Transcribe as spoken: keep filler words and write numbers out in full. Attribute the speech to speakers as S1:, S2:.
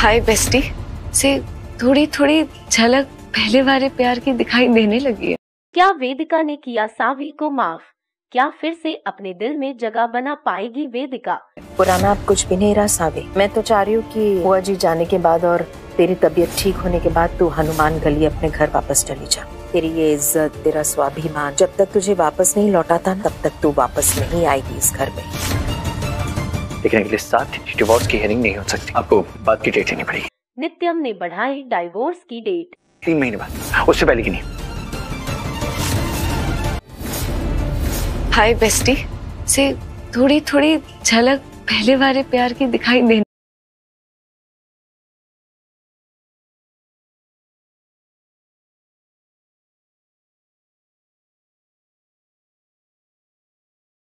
S1: हाय bestie से थोड़ी थोड़ी झलक पहले वाले प्यार की दिखाई देने लगी है।
S2: क्या वेदिका ने किया सावी को माफ? क्या फिर से अपने दिल में जगह बना पाएगी वेदिका?
S3: पुराना अब कुछ भी नहीं रहा सावी। मैं तो चाह रही हूँ कि बुआ जी जाने के बाद और तेरी तबीयत ठीक होने के बाद तू हनुमान गली अपने घर वापस चली जा। तेरी ये इज्जत, तेरा स्वाभिमान जब तक तुझे वापस नहीं लौटाता तब तक तू वापस नहीं आएगी इस घर में।
S4: लेकिन अगले सात डिवोर्स की हियरिंग नहीं हो सकती, आपको बात की डेट लेनी पड़ेगी।
S2: नित्यम ने बढ़ाई डाइवोर्स की डेट
S4: तीन महीने बाद, उससे पहले की नहीं।
S1: हाय बेस्टी से थोड़ी थोड़ी झलक पहले वाले प्यार की दिखाई देने